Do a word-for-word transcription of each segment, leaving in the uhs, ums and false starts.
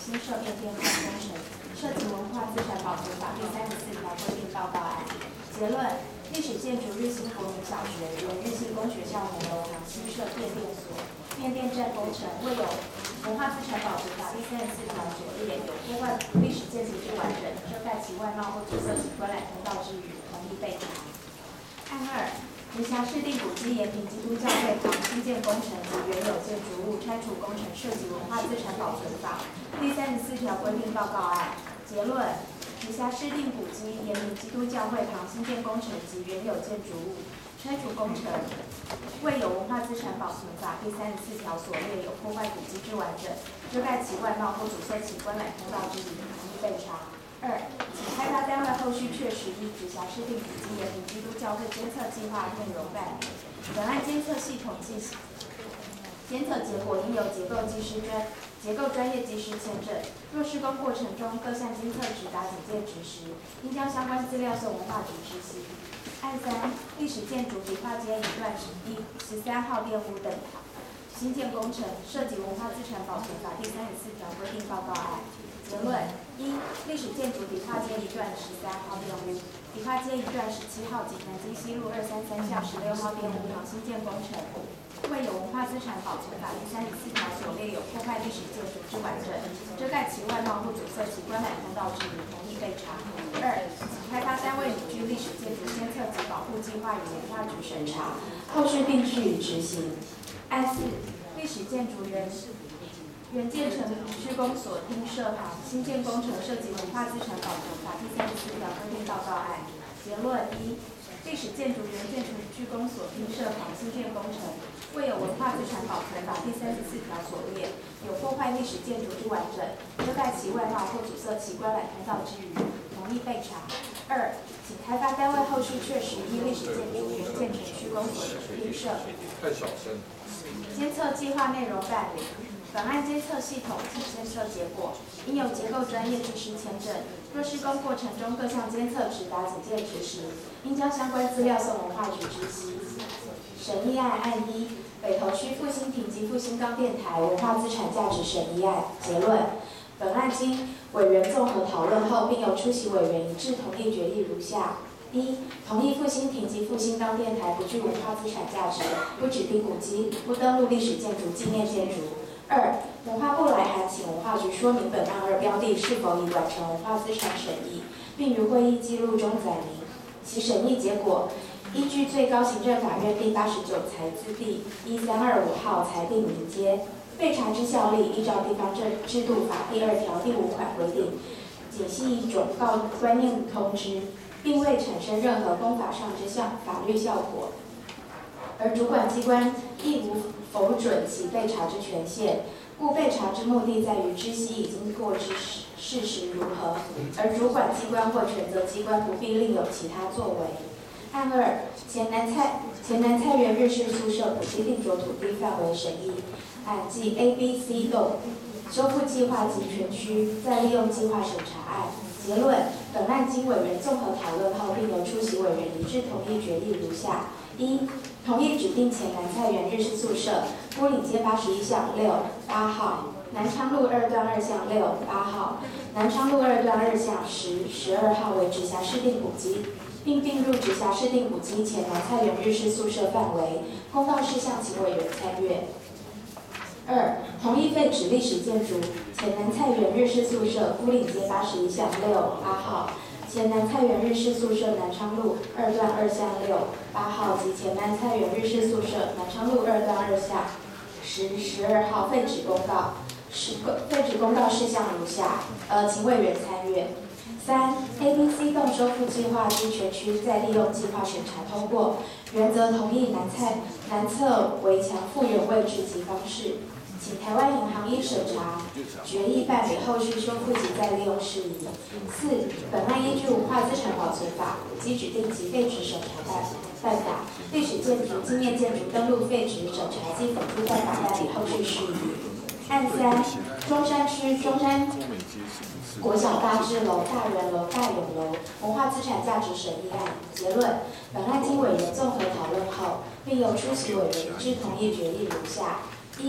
新设变电站工程涉及文化资产保存法第三十四条规定报告案。结论：历史建筑日新国民小学原日新公学校门楼旁新设变电所变电站工程，未有文化资产保存法第三十四条左列有破坏历史建筑之完整、遮盖其外貌或阻塞其观览通道之余，同意备查。案二。直辖市定古迹延平基督教会旁新建工程及原有建筑物拆除工程涉及文化资产保存法第三十四条规定报告案。结论：直辖市定古迹延平基督教会旁新建工程及原有建筑物拆除工程，未有文化资产保存法第三十四条所列有破坏古迹之完整、遮盖其外貌或阻塞其观览通道之余，同意备查。二，请开发单位后续确实依直辖市定古迹延平基督教会监测计划内容办理。本案监测系统计监测结果应由结构技师专结构专业技师签证。若施工过程中各项监测值达警戒值时，应将相关资料送文化局知悉。案三，历史建筑迪化街一段一十三号电屋等新建工程涉及文化资产保存法第三十四条规定报告案。结论：一、历史建筑迪化街一段十三号电屋、迪化街一段十七号及南京西路二三三巷十六号电屋旁新建工程，未有文化资产保存法第三十四条所列有破坏历史建筑之完整、遮盖其外貌或阻塞其观览通道之余，同意备查。二、开发单位拟据历史建筑监测及保护计划与文化局审查，后续并据以执行。案四，历史建筑原原建成区公所厅舍旁新建工程涉及文化资产保存法第三十四条规定报告案。结论：一、历史建筑原建成区公所厅舍旁新建工程，未有文化资产保存法第三十四条所列有破坏历史建筑之完整、遮盖其外貌或阻塞其观览通道之余，同意备查。二、请开发单位后续确实依历史建筑原建成区公所厅舍监测计划内容办理。本案监测系统及监测结果应由结构专业技师签证。若施工过程中各项监测值达警戒值时，应将相关资料送文化局知悉。审议案案一，北投区复兴亭及复兴冈电台文化资产价值审议案。结论：本案经委员综合讨论后，并由出席委员一致同意决议如下：一、同意复兴亭及复兴冈电台不具文化资产价值，不指定古迹，不登录历史建筑纪念建筑。二、文化部来函请文化局说明本案二标的是否已完成文化资产审议，并于会议记录中载明。其审议结果依据最高行政法院第八十九裁字第一三二五号裁定明揭。备查之效力，依照地方制度法第二条第五款规定，仅系以总告观念通知，并未产生任何公法上之效法律效果，而主管机关亦无否准其备查之权限，故备查之目的在于知悉已经过之事实如何，而主管机关或权责机关不必另有其他作为。案二，前南菜前南菜园日式宿舍古迹定着土地范围审议案即 A B C 栋修复计划及全区再利用计划审查案。结论：本案经委员综合讨论后，并由出席委员一致同意决议如下：一、同意指定前南菜园日式宿舍牯岭街八十一巷六八号、南昌路二段二巷六八号、南昌路二段二巷十十二号为直辖市定古迹，并并入直辖市定古迹前南菜园日式宿舍范围。公告事项请委员参阅。二、同意废止历史建筑前南菜园日式宿舍牯岭街八十一巷六八号、前南菜园日式宿舍南昌路二段二巷六八号及前南菜园日式宿舍南昌路二段二巷十十二号废止公告。实废止公告事项如下，呃，请委员参阅。三 A B C 栋修复计划之全区再利用计划审查通过，原则同意南菜南侧围墙复原位置及方式，请台湾银行依审查决议办理后续修复及再利用事宜。四、本案依据文化资产保存法、古迹指定及废止审查办办法、历史建筑、纪念建筑登录废止审查及辅助办法办理后续事宜。案三，中山区中山国小大智楼、大人楼、大勇楼文化资产价值审议案。结论：本案经委员综合讨论后，并由出席委员一致同意决议如下：一、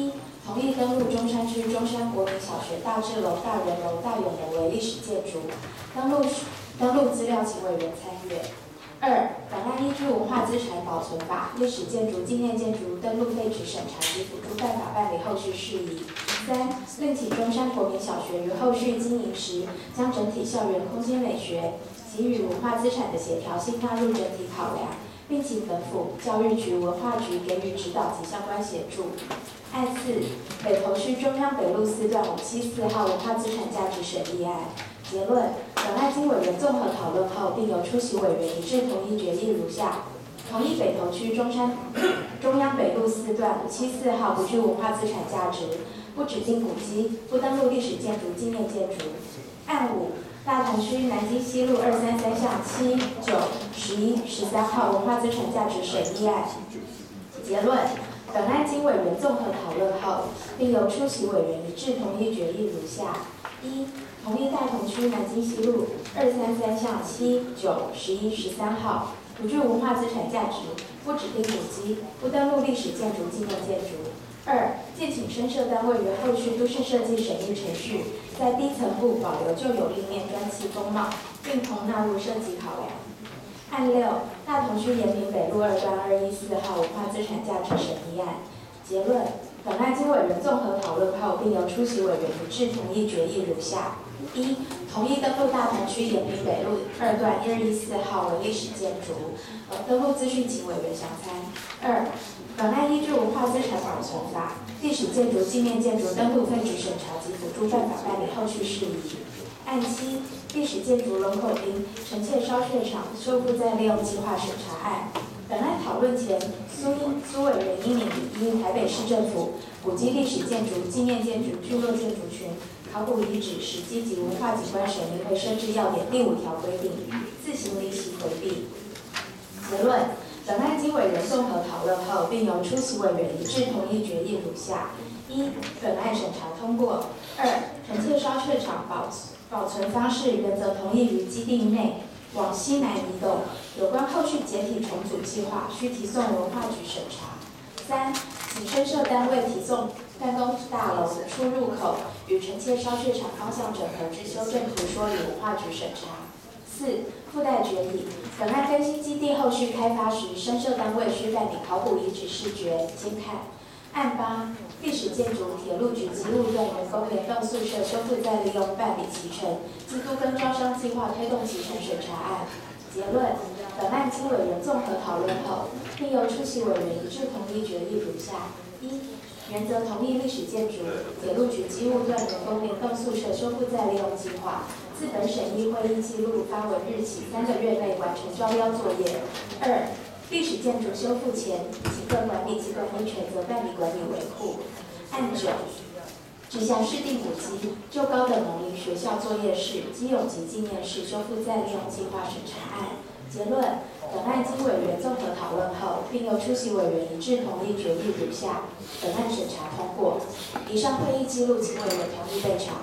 同意登录中山区中山国民小学大智楼、大人楼、大永楼为历史建筑，登录登录资料请委员参阅。二、本案依据《文化资产保存法》历史建筑、纪念建筑登录废止审查及辅助办法办理后续事宜。三、另起中山国民小学于后续经营时，将整体校园空间美学及与文化资产的协调性纳入整体考量，并请本府教育局、文化局给予指导及相关协助。案四，北投区中央北路四段五七四号文化资产价值审议案。结论：本案经委员综合讨论后，并由出席委员一致同意决议如下：同意北投区中山中央北路四段五七四号不具文化资产价值，不指定古迹，不登录历史建筑、纪念建筑。案五，大潭区南京西路二三三巷七、九、十一、十三号文化资产价值审议案。结论：本案经委员综合讨论后，并由出席委员一致同意决议如下：一、同意大同区南京西路二三三巷七、九、十一、十三号不具文化资产价值，不指定古迹，不登录历史建筑、纪念建筑。二、建请深设单位于后续都市设计审议程序，在低层部保留旧有立面砖砌风貌，并同纳入设计考量。案六，大同区延平北路二段二一四号文化资产价值审议案。结论：本案经委员综合讨论后，并由出席委员一致同意决议如下：一、同意登录大同区延平北路二段二一四号为历史建筑，呃，登录资讯请委员详参。二、本案依据《文化资产保存法》历史建筑、纪念建筑登录废止审查及辅助办法办理后续事宜。案七，历史建筑龙口町陈妾烧血场修复再利用计划审查案。本案讨论前，苏英苏委员应拟依台北市政府古迹历史建筑、纪念建筑、聚落建筑群、考古遗址、史迹及文化景观审议会设置要点第五条规定，自行离席回避。结论：本案经委员综合讨论后，并由出席委员一致同意决议如下：一、本案审查通过；二、陈妾烧血场保保存方式原则同意于基地内往西南移动，有关后续解体重组计划需提送文化局审查。三、请深设单位提送办公大楼出入口与陈妾烧血场方向整合之修正图说与文化局审查。四、附带决议：本案更新基地后续开发时，深设单位需办理考古遗址视觉监看。案八，历史建筑铁路局及路段员工联动宿舍修复再利用办理期程，基督跟招商计划推动期程审查案。结论：本案经委员综合讨论后，并由出席委员一致同意决议如下：一、原则同意历史建筑铁路局及路段员工联动宿舍修复再利用计划，自本审议会议记录发文日起三个月内完成招标作业。二、历史建筑修复前，请各管理机关依权责办理管理维护。案九，直辖市定古迹就高等农林学校作业室、基永吉纪念室修复再利用计划审查案。结论：本案经委员综合讨论后，并由出席委员一致同意决议如下：本案审查通过。以上会议记录，请委员同意备查。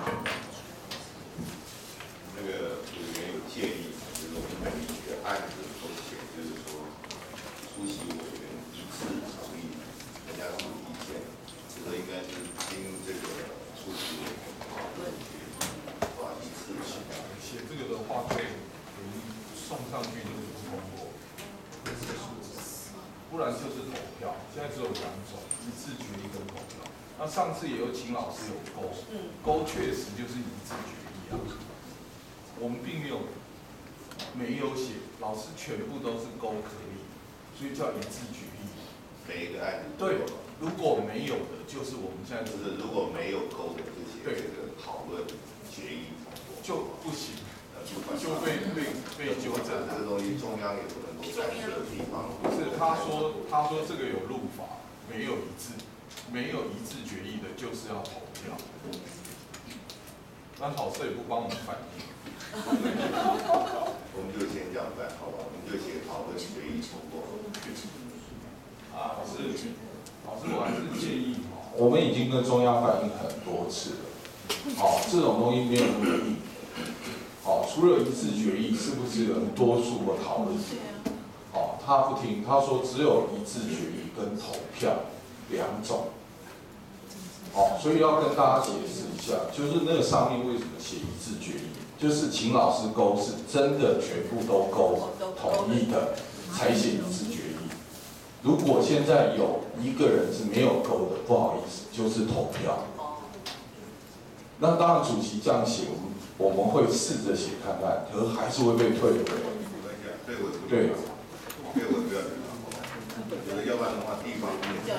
那个委员有建议，就是我们每一个案子都写，就是说出席委员一致同意，大家都有意见，这个应该是经这个出席委员讨论啊一致写。 写这个的话，可以送上去就是不通过，不然就是投票。现在只有两种，一致决议跟投票。那上次也有请老师有勾，勾确实就是一致决议啊。我们并没有没有写，老师全部都是勾可以，所以叫一致决议。 每一个案子对，如果没有的，就是我们现在就是如果没有勾的这些这个讨论决议就不行。就被被被纠正， 这个东西中央也不能够干涉的地方。 不是，他说他说这个有入法，没有一致，没有一致决议的，就是要投票。那老师也不帮我们反映。 我们就先这样办，好吧？我们就写讨论决议通过。 啊，老师，老师，我还是建议哈， 我们已经跟中央反映很多次了，好，这种东西没有意义。好，除了一致决议，是不是有多数的讨论？好，他不听，他说只有一致决议跟投票两种。 哦，所以要跟大家解释一下，就是那个上面为什么写一致决议，就是请老师勾是真的全部都勾同意的，才写一致决议。如果现在有一个人是没有勾的，不好意思，就是投票。那当然主席这样写，我们我们会试着写看看，可是还是会被退回。对。 这个我不要讲了，这个要不然的话，地方面叫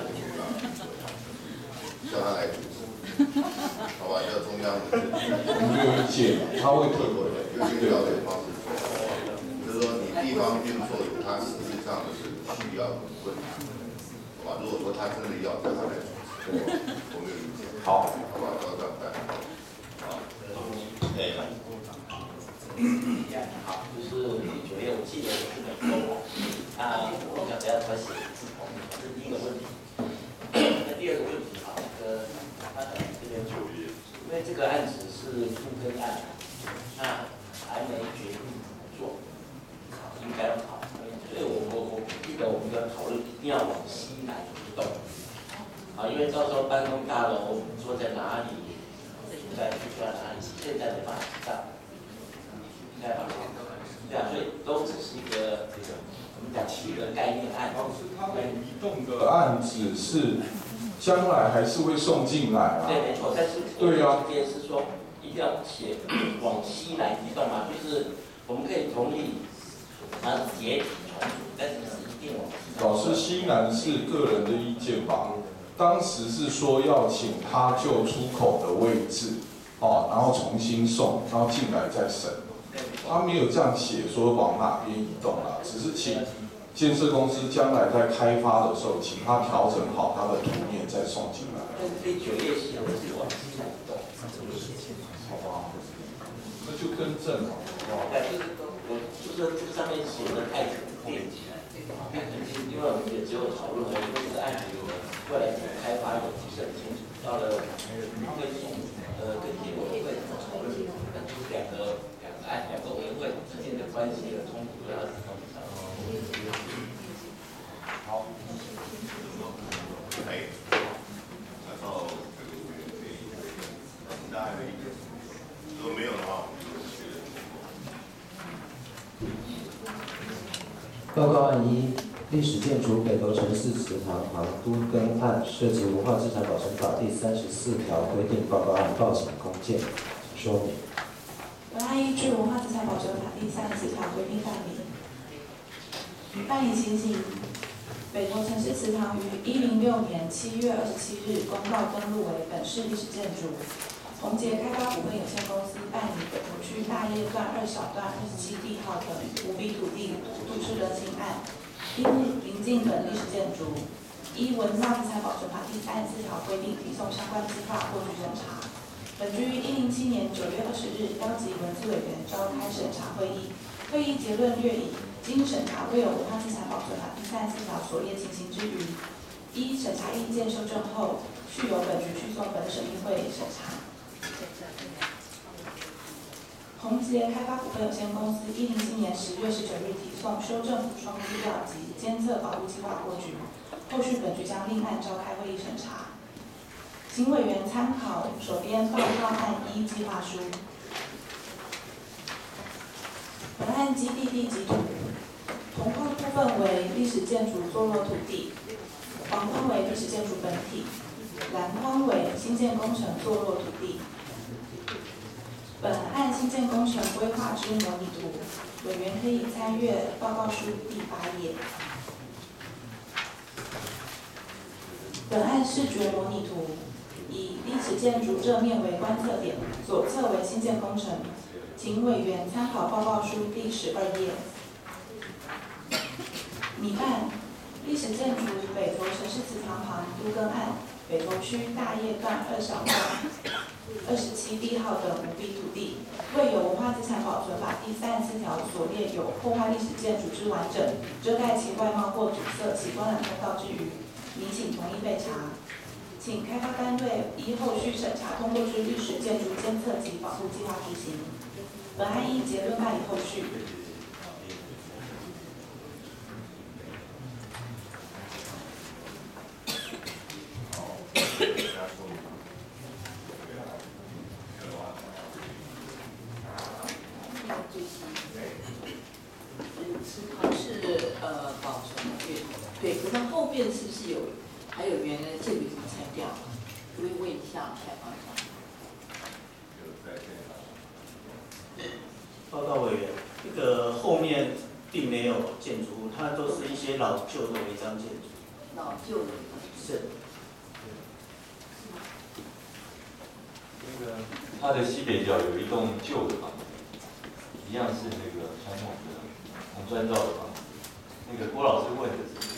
他来主持，好吧？叫中央的， 我们没有意见，他会退回来， 有一个调整方式做，就是说你地方运作有他实质上的是需要跟困难，好吧？如果说他真的要叫他来主持，我没有意见。 好， 好吧，到这样办。好，对。 好，就是九月，我记得我是没勾啊，那我想等下他写字同意，这是第一个问题。那第二个问题啊，那个他这边因为这个案子是复更案，那还没决定怎么做，应该要考，所以我我我记得我们要讨论一定要往西南移动，啊，因为到时候办公大楼坐在哪里，应该去在哪里，现在的法知道。应该吧，对啊，所以都只是一个这个我们讲一个概念案。 老师，他们移动的案子是将来还是会送进来啊？ 对，没错，但是对啊， 这件是说一定要写往西来移动嘛，就是我们可以同意啊解体重组，但是是一定往西。 老师，西南是个人的意见吧？当时是说要请他就出口的位置哦，然后重新送，然后进来再审。他没有这样写说往哪边移动啦，只是请建设公司将来在开发的时候，请他调整好他的图面再送进来。 但是这九页写的是往西来移动， 好不好？那就更正好不好？ 对，就是我就是这上面写的太普遍，因为我们也只有讨论而已，因为这个案子未来怎么开发也不是很清楚，到了跟呃跟结委会怎么讨论，跟两个。哎，两个委员会之间的关系的冲突要好，哎，然后这个委员会，大家有意见？如果没有的话，我们就确认。报告案一，历史建筑北投城市祠堂旁都更案涉及文化资产保存法第三十四条规定，报告案报请公见，请说明。 本案依据《文化资产保存法》第三十四条规定办理。办理情形：北投城市祠堂于一零六年七月二十七日公告登录为本市历史建筑。宏杰开发股份有限公司办理北投区大业段二小段二十七地号的无笔土地都市更新案，因临近本历史建筑，依《文化资产保存法》第三十四条规定提送相关计划获取审查。本局于一零七年九月二十日邀集文字委员召开审查会议，会议结论略以经审查未有文化资产保存法第三十四条所列情形之余，依审查意见修正后，续由本局续送本审议会审查。宏杰开发股份有限公司一零七年十月十九日提送修正补充资料及监测保护计划获局，后续本局将另案召开会议审查。请委员参考手编报告案一计划书。本案基地地籍图，红框部分为历史建筑坐落土地，黄框为历史建筑本体，蓝框为新建工程坐落土地。本案新建工程规划之模拟图，委员可以参阅报告书第八页。本案视觉模拟图，以历史建筑正面为观测点，左侧为新建工程，请委员参考报告书第十二页。拟案：历史建筑北投城市祠堂旁都更案，北投区大业段二小段二十七地号的无笔土地，未有文化资产保存法第三十四条所列有破坏历史建筑之完整、遮盖其外貌或阻塞其观览通道之余，拟请同意备查。请开发单位依后续审查通过之历史建筑监测及保护计划执行。本案依结论办理后续。 好，大家说明。 最新。池塘是呃保存对对，可是它后面是不是有还有原来的建筑怎么拆掉？可不可以问一下采访一下？ 报告委员，这个后面并没有建筑物，它都是一些老旧的违章建筑。 老旧的。 是。 那个它的西北角有一栋旧的房子，一样是那个传统的红砖造的房子。那个郭老师问的是。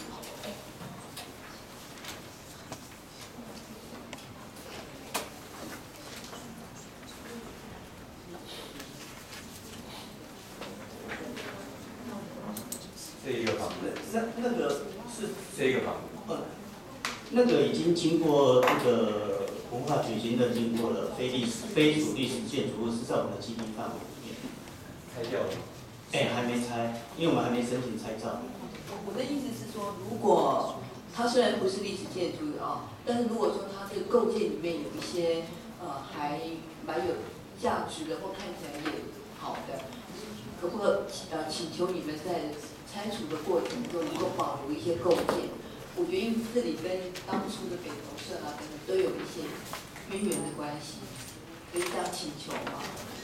这一个房子， 那那个是这一个房子， 呃，那个已经经过那个文化局已经认定过了，非历史非属历史建筑物是在我们的基地范围里面。 拆掉了。 哎、欸，还没拆，因为我们还没申请拆照。 我的意思是说，如果它虽然不是历史建筑啊，但是如果说它这个构件里面有一些呃还蛮有价值的，或看起来也好的，可不可呃请求你们在拆除的过程中能够保留一些构件？我觉得因为这里跟当初的北投社啊等等都有一些渊源的关系，可以这样请求吗？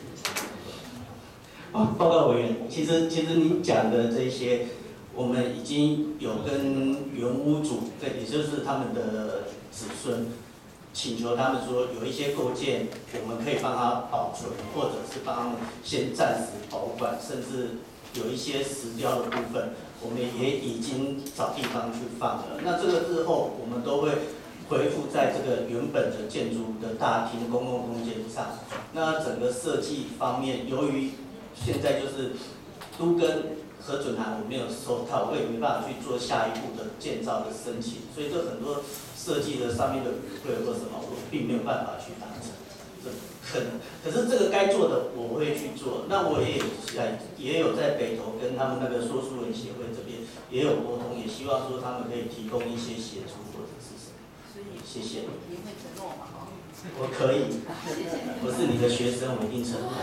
啊，报告委员，其实其实您讲的这些，我们已经有跟原屋主，这也就是他们的子孙，请求他们说有一些构件，我们可以帮他保存，或者是帮他们先暂时保管，甚至有一些石雕的部分，我们也已经找地方去放了。那这个日后我们都会恢复在这个原本的建筑的大厅公共空间上。那整个设计方面，由于现在就是都跟核准函我没有收到，我也没办法去做下一步的建造的申请，所以这很多设计的上面的语汇或什么，我并没有办法去达成。这可能，可是这个该做的我会去做。那我也有在也有在北投跟他们那个说书人协会这边也有沟通，也希望说他们可以提供一些协助或者是什么。 所以谢谢。 您会承诺吗？ 我可以， 谢谢。 我是你的学生，我一定承诺。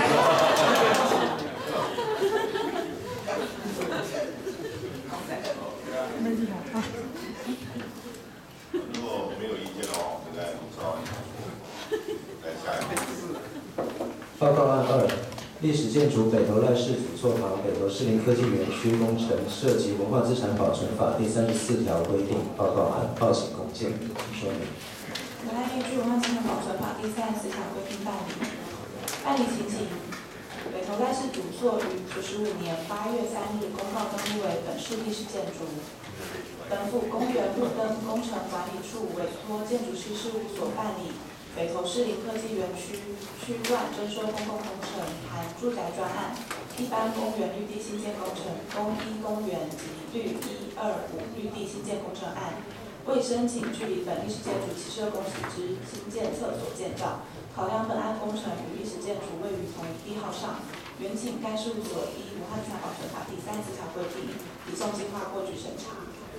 如果没有意见的话，我们来照来下一个。 报告案二，历史建筑北投赖氏祖厝旁北投士林科技园区工程涉及文化资产保存法第三十四条规定。报告案报请公见说明。 本案依据文化资产保存法第三十四条规定办理。办理情形：北投赖氏祖厝于九十五年八月三日公告登录为本市历史建筑。本府公园路灯工程管理处委托建筑师事务所办理北投士林科技园区区段征收公共工程含住宅专案、一般公园绿地新建工程、公一公园及绿一二五绿地新建工程案，未申请距离本历史建筑七十二公尺之新建厕所建造。考量本案工程与历史建筑位于同一地号上，原请该事务所依文化资产保存法第三十四条规定，移送计划过具审查。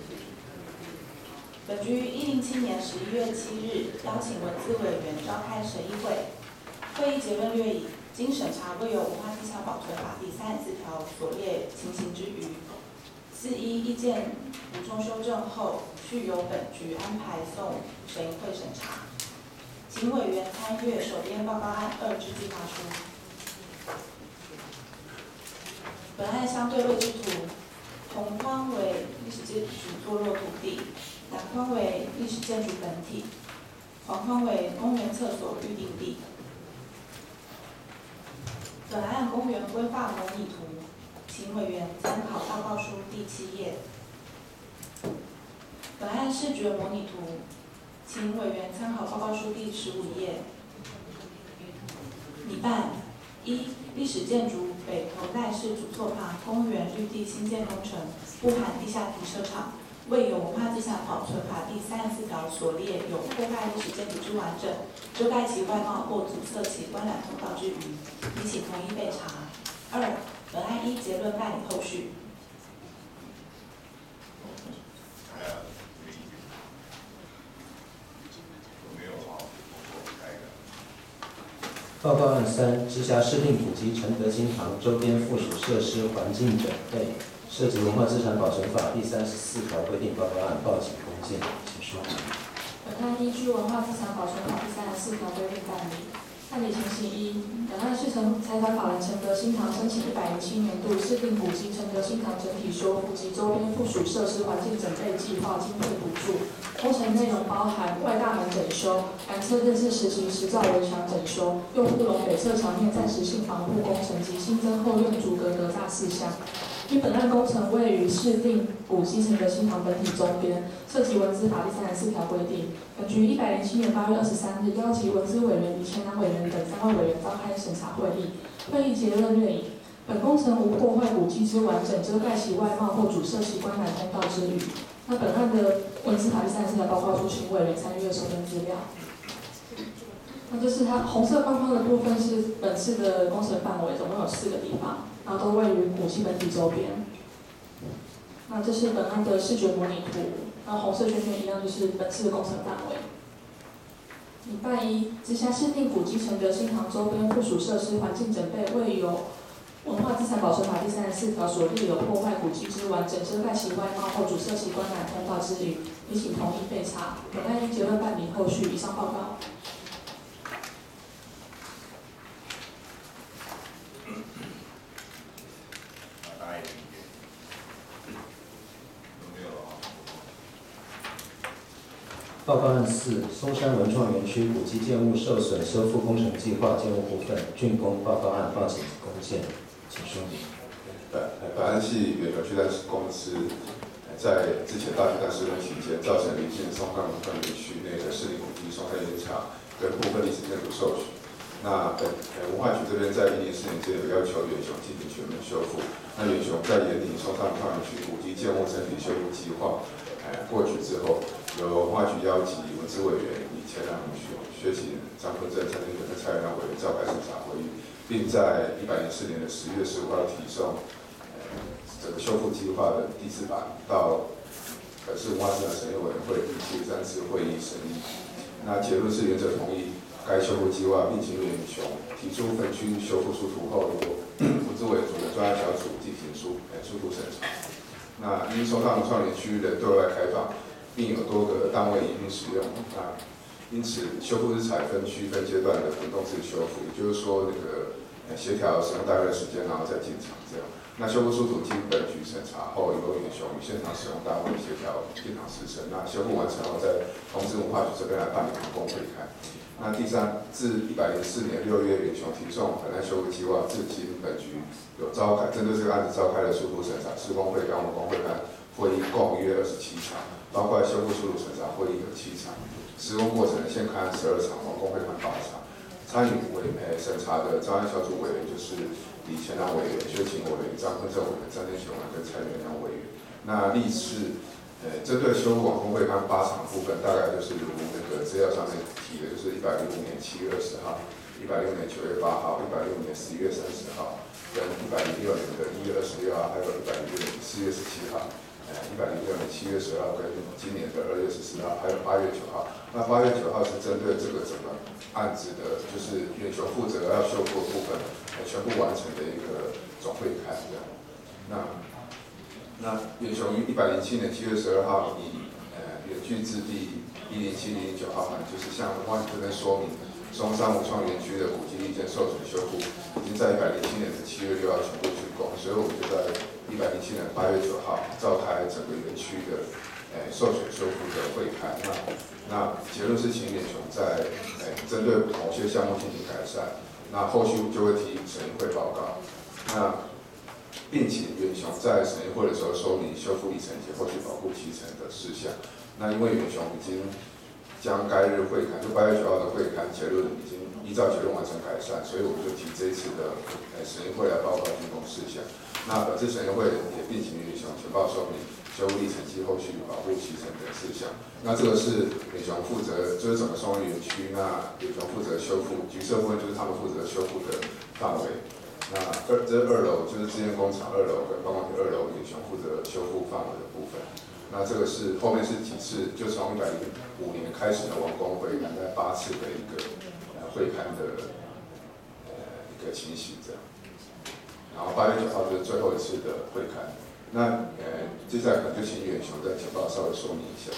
本局于一零七年十一月七日邀请文资委员召开审议会，会议结论略以：经审查未有文化资产保存法第三十四条所列情形之余，四一意见补充修正后，续由本局安排送审议会审查。请委员参阅手编报告案二之计划书。本案相对位置图，同框为历史建筑坐落土地，南框为历史建筑本体，黄框为公园厕所预定地。本案公园规划模拟图，请委员参考报告书第七页。本案视觉模拟图，请委员参考报告书第十五页。拟办：一、历史建筑北投赖氏祖厝旁公园绿地新建工程，不含地下停车场，未有文化资产保存法第三十四条所列有破坏历史建筑之完整、遮盖其外貌或阻塞其观览通道之余，已请同意备查。二、本案依结论办理后续。 报告案三，直辖市定古迹承德金堂周边附属设施环境整备，涉及文化资产保存法第三十四条规定。报告案报请公见，请说明。 本案依据文化资产保存法第三十四条规定办理。办理情形一，本案是承财团法人承德新堂申请一百零七年度市定古迹承德新堂整体修复及周边附属设施环境整备计划经费补助。工程内容包含外大门整修、南侧日式实行石造围墙整修、右护龙北侧墙面暂时性防护工程及新增后院竹格格栅四项。因本案工程位于市定古迹承德新堂本体周边，涉及文资法第三十四条规定，本局一百零七年八月二十三日邀集文资委员李前南委员等三位委员召开审查会议。会议结论略以：本工程无破坏古迹之完整、遮盖其外貌或阻塞其观览通道之余。那本案的文资法第三十四条报告书，请委员参阅手边资料。那这是它红色框框的部分是本次的工程范围，总共有四个地方，然后都位于古迹本体周边。那这是本案的视觉模拟图，然后红色圈圈一样就是本次的工程范围。礼拜一，直辖市定古迹承德新堂周边附属设施环境整备未有文化资产保存法第三十四条所列有破坏古迹之完整、遮盖其外貌或阻塞其观览通道之余，已请同意备查。本案依结论办理后续。以上报告。 报告案四，松山文创园区古迹建物受损修复工程计划建物部分竣工报告案报请公见，请说明。 本本案系远流巨蛋公司在之前大巨蛋施工期间，造成邻近松山文创园区内的市立古迹松山原厂跟部分历史建筑受损。那本文化局这边在一零四年间有要求远雄进行全面修复。那远雄在研拟松山文创园区古迹建物整体修复计划。呃，过去之后，由文化局邀集文资委员李前南雄、薛启张坤正、陈立仁跟蔡元良委员召开审查会议，并在一百零四年的十月十五号提送呃整个修复计划的第四版到本市文化资产审议委员会第七十三次会议审议。那结论是原则同意该修复计划，并请远雄提出分区修复出图后，由文资委组的专案小组进行初呃初步审查。那因松山文创园区的对外开放，并有多个单位一并使用，那因此修复是采分区分阶段的滚动式修复，也就是说那个协调使用大概的时间，然后再进场这样。那修复出图经本局审查后，由远雄与现场使用单位协调进场施工。那修复完成后，再通知文化局这边来办理完工会开。那第三，自一百零四年六月远雄提送本案修复计划，至今本局有召开针对这个案子召开了初步审查、施工会跟完工会开会议共约二十七场，包括修复初步审查会议有七场，施工过程现勘十二场，完工会看八场。参与委诶审查的专案小组委员就是李前南委员、薛勤委员、张坤正委员、张天雄委员跟蔡元良委员。那历次呃针对修复完工会看八场部分，大概就是如那个资料上面提的，就是一百零五年七月二十号、一百零五年九月八号、一百零五年十一月三十号，跟一百零六年的一月二十六号，还有一百零六年四月十七号。呃，一百零六年七月十号跟今年的二月十四号，还有八月九号。那八月九号是针对这个整个案子的，就是远雄负责要修复的部分，呃，全部完成的一个总会开这样。那那远雄于一百零七年七月十二号以呃远距至第一零七零九号函，就是向文化局这边说明，松山文创园区的古迹历件受损修复，已经在一百零七年的七月六号全部竣工，所以我们就在一百零七年八月九号召开整个园区的诶受损修复的会开。那那结论是请远雄在诶针对某些项目进行改善，那后续就会提审议会报告。那并请远雄在审议会的时候说明修复里程及后续保护期程的事项。那因为远雄已经将该日会刊，就八月九号的会刊结论已经依照结论完成改善，所以我们就提这一次的诶审议会来报告竣工事项。那本次审议会也并请远雄情报说明修复历程及后续保护期程等事项。那这个是远雄负责，就是整个松山园区，那远雄负责修复，橘色部分就是他们负责修复的范围。那二这二楼就是资源工厂二楼跟办公厅二楼，远雄负责修复范围的部分。那这个是后面是几次，就从一百零五年开始的完工会，大概八次的一个呃会刊的个情形这样。然后八月九号就是最后一次的会刊。那呃，接下来可能就请远雄在简报稍微说明一下。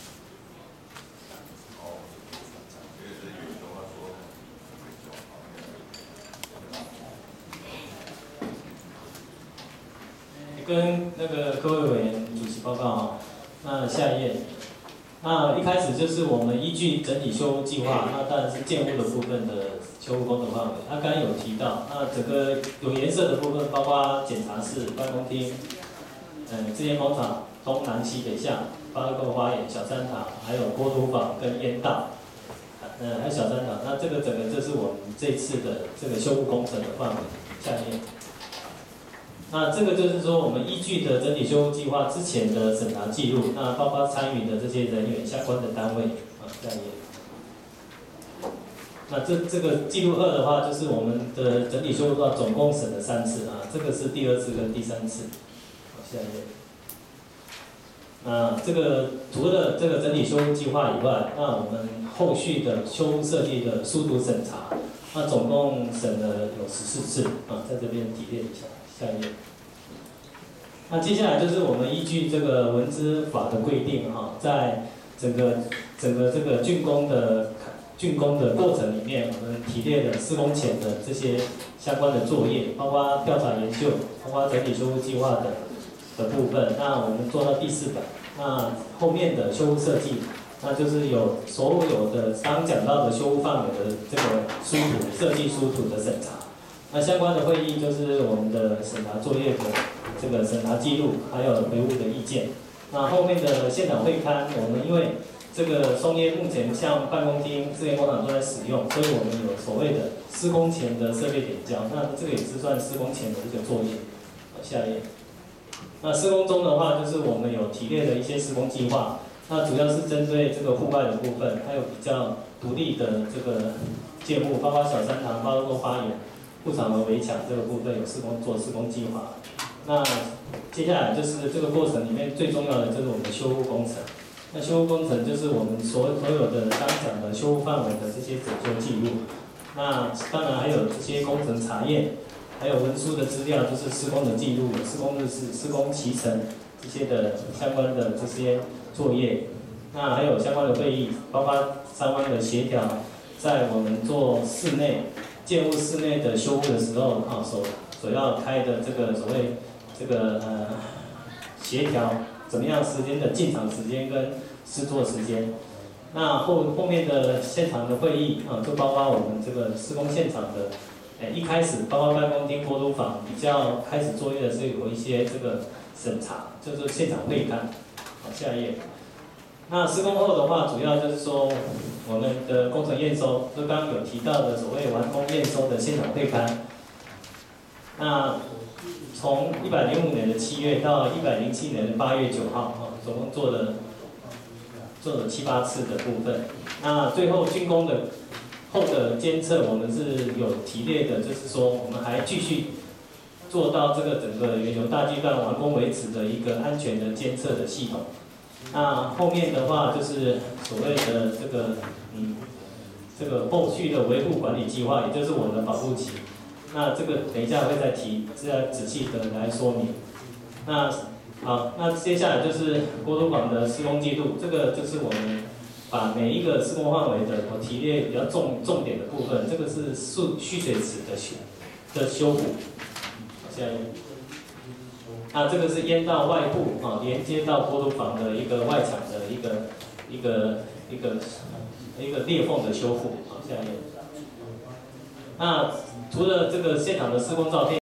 跟那个各位委员主席报告啊，那下一页，那一开始就是我们依据整体修复计划，那当然是建物的部分的修复工程范围。他刚刚有提到，那整个有颜色的部分，包括检查室、办公厅，嗯，这些工厂东南西北向，包括花园、小三塔，还有锅炉房跟烟道，嗯，还有小三塔。那这个整个这是我们这次的这个修复工程的范围。下一页。那这个就是说，我们依据的整体修复计划之前的审查记录，那包括参与的这些人员、相关的单位，啊，下一页。那这这个记录二的话，就是我们的整体修复计划总共审了三次啊，这个是第二次跟第三次。好，下一页。那这个除了这个整体修复计划以外，那我们后续的修复设计的疏图审查，那总共审了有十四次啊，在这边提炼一下。下一页。那接下来就是我们依据这个文资法的规定哈，在整个整个这个竣工的竣工的过程里面，我们提炼了施工前的这些相关的作业，包括调查研究，包括整体修复计划的的部分。那我们做到第四版，那后面的修复设计，那就是有所有的刚讲到的修复范围的这个书图设计书图的审查。那相关的会议就是我们的审查作业的这个审查记录，还有维护的意见。那后面的现场会刊，我们因为这个松烟目前像办公厅、自研工厂都在使用，所以我们有所谓的施工前的设备点交，那这个也是算施工前的这个作业。下一页。那施工中的话，就是我们有提炼的一些施工计划，那主要是针对这个户外的部分，还有比较独立的这个建物，包括小三堂、包括花园。护场和围墙这个部分有施工做施工计划，那接下来就是这个过程里面最重要的就是我们的修复工程。那修复工程就是我们所所有的刚讲的修复范围的这些整修记录，那当然还有这些工程查验，还有文书的资料，就是施工的记录、施工日志、施工期程这些的相关的这些作业，那还有相关的会议，包括相关的协调，在我们做室内。建物室内的修复的时候，啊，所所要开的这个所谓这个呃协调怎么样时间的进场时间跟施作时间，那后后面的现场的会议啊，就包括我们这个施工现场的，哎、欸、一开始包括办公厅、锅炉房比较开始作业的是有一些这个审查，就是现场会勘。好，下一页。那施工后的话，主要就是说我们的工程验收，就刚刚有提到的所谓完工验收的现场会勘。那从一百零五年的七月到一百零七年的八月九号，啊，总共做了做了七八次的部分。那最后竣工的后的监测，我们是有提列的，就是说我们还继续做到这个整个原油大巨蛋完工为止的一个安全的监测的系统。那后面的话就是所谓的这个嗯这个后续的维护管理计划，也就是我们的保护期。那这个等一下会再提，再仔细的来说明。那好，那接下来就是锅炉房的施工记录，这个就是我们把每一个施工范围的我提列比较重重点的部分，这个是蓄蓄水池的修的修复。下一页。那这个是烟道外部啊，连接到锅炉房的一个外墙的一个一个一个一个裂缝的修复。好，下一页。那除了这个现场的施工照片。